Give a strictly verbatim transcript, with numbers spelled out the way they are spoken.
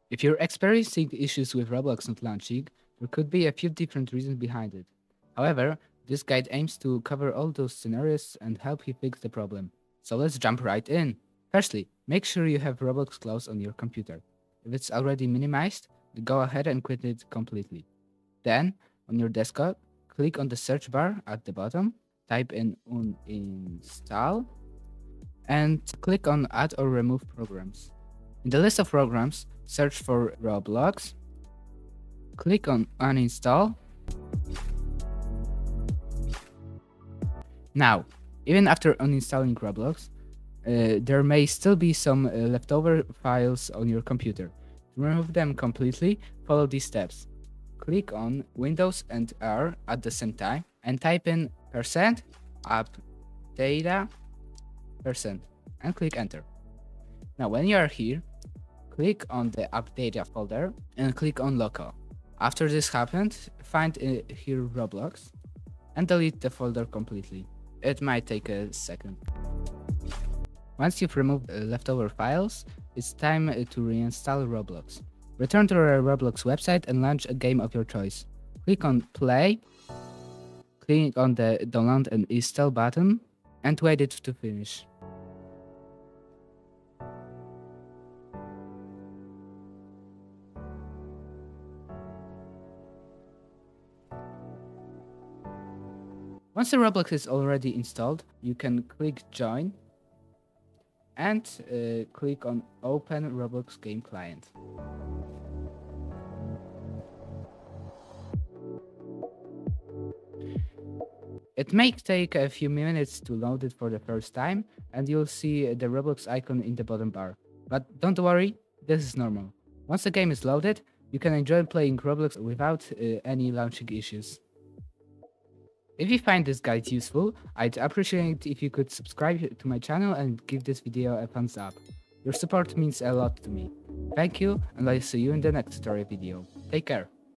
If you're experiencing issues with Roblox not launching, there could be a few different reasons behind it. However, this guide aims to cover all those scenarios and help you fix the problem. So let's jump right in. Firstly, make sure you have Roblox closed on your computer. If it's already minimized, go ahead and quit it completely. Then, on your desktop, click on the search bar at the bottom, type in Uninstall, and click on Add or Remove Programs. In the list of programs, search for Roblox, click on Uninstall. Now, even after uninstalling Roblox, uh, there may still be some uh, leftover files on your computer. To remove them completely, follow these steps. Click on Windows and R at the same time and type in percent app data percent and click enter. Now when you are here, click on the app data folder and click on local. After this happened, find uh, here Roblox and delete the folder completely. It might take a second. Once you've removed uh, leftover files, it's time uh, to reinstall Roblox. Return to our Roblox website and launch a game of your choice. Click on play, click on the download and install button, and wait it to finish. Once the Roblox is already installed, you can click join and uh, click on open Roblox game client. It may take a few minutes to load it for the first time, and you'll see the Roblox icon in the bottom bar. But don't worry, this is normal. Once the game is loaded, you can enjoy playing Roblox without uh, any launching issues. If you find this guide useful, I'd appreciate if you could subscribe to my channel and give this video a thumbs up. Your support means a lot to me. Thank you, and I'll see you in the next tutorial video. Take care.